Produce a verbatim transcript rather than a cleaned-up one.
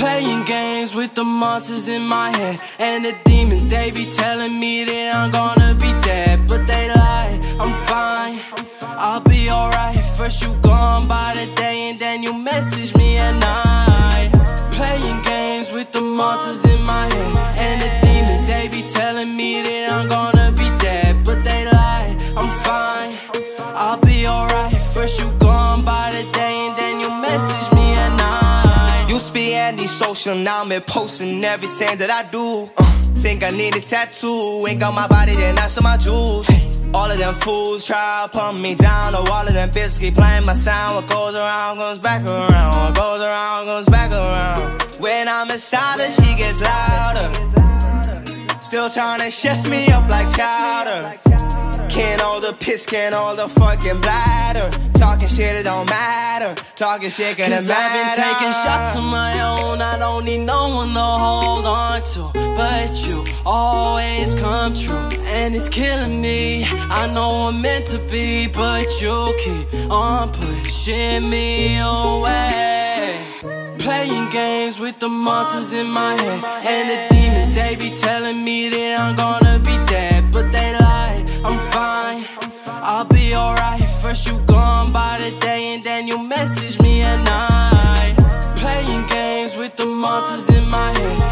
Playing games with the monsters in my head, and the demons, they be telling me that I'm gonna be dead, but they lie, I'm fine, I'll be alright. First you gone by the day, and then you message me at night. Playing games with the monsters in my head, and the demons, they be telling me that I'm gonna be dead, but they lie, I'm fine, I'll be alright. First you gone by the day, and then you message me at night. Used to be anti-social, now I'm posting everything that I do. uh, Think I need a tattoo, ain't got my body, then I show my jewels. All of them fools try to pump me down, or all of them bitches keep playing my sound. What goes around goes back around, what goes around goes back around. When I'm inside her, she gets louder, still trying to shift me up like chowder. Can't hold the piss, can't hold the fucking bladder. Talking shit, it don't matter. Talking shit, gonna Cause matter. I've been taking shots of my own, I don't need no one to hold on to. But you always come true, and it's killing me. I know I'm meant to be, but you keep on pushing me away. Playing games with the monsters in my head, and the demons, they be telling me that I'm gonna be dead, but they lie, I'm fine, I'll be alright. First you gone by the day, and then you message me at night. Playing games with the monsters in my head,